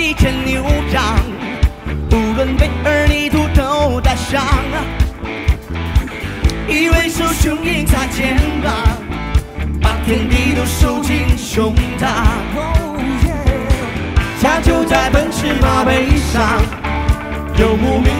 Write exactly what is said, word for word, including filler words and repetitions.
一前牛掌，无论北儿泥土都打上，以为手雄鹰擦肩膀，把天地都收进胸膛。家就在奔驰马背上，游牧民